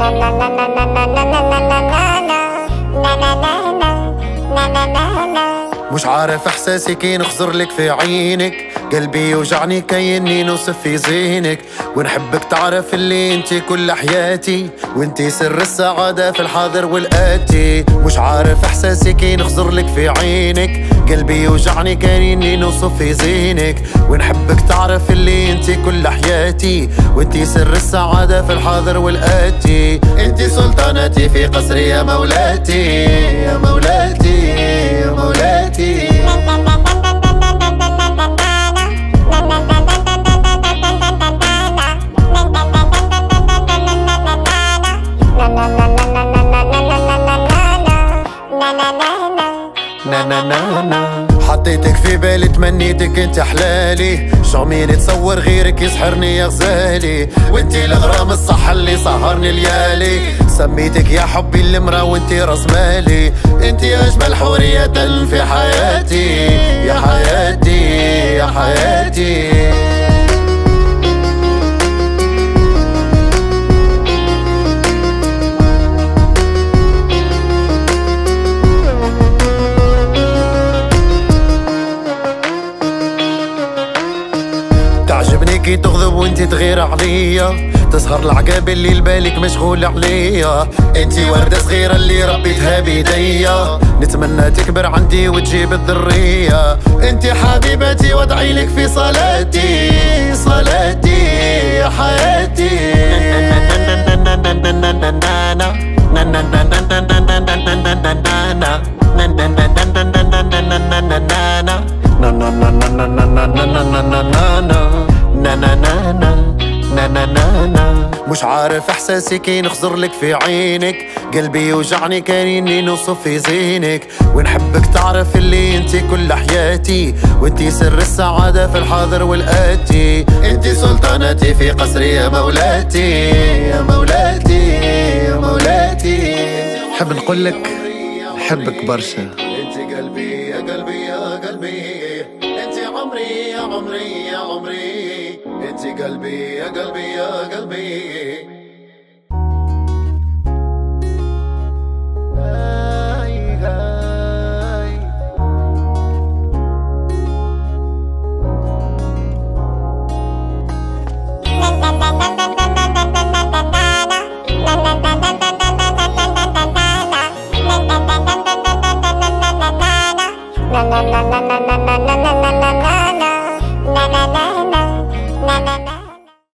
مش عارف احساسي كي نخزر لك في عينك، قلبي يوجعني كأني نوصف في زينك، ونحبك تعرف اللي انتي كل حياتي، وانتي سر السعادة في الحاضر والآتي. مش عارف احساسي كي نخزر لك في عينك، قلبي يوجعني كأني نوصف في زينك، ونحبك تعرف اللي انتي كل حياتي، وانتي سر السعادة في الحاضر والآتي. انتي سلطانتي في قصري يا مولاتي، يا مولاتي، يا مولاتي. حطيتك في بالي تمنيتك انت حلالي، شو تصور غيرك يسحرني يا غزالي، وانتي الغرام الصح اللي سهرني ليالي، سميتك يا حبي المرا وانتي راس مالي، انتي اجمل حورية في حياتي، يا حياتي، يا حياتي. تعجبني كي تغضب وانتي تغير عليا، تسهر العقاب اللي لبالك مشغول عليا، انتي وردة صغيرة اللي ربيتها بيديا، نتمنى تكبر عندي وتجيب الذرية، انتي حبيبتي وادعيلك في صلاتي، صلاتي يا حياتي. مش عارف احساسي كي نخزر لك في عينك، قلبي يوجعني كأني نوصف في زينك، ونحبك تعرف اللي انتي كل حياتي، وانتي سر السعادة في الحاضر والآتي. انتي سلطانتي في قصري يا مولاتي، يا مولاتي، يا مولاتي. حب نقولك حبك برشا، انتي قلبي يا قلبي يا قلبي، انتي عمري يا عمري يا عمري، انتي قلبي يا قلبي يا قلبي. Na na na na na na na na na na na na na na na na.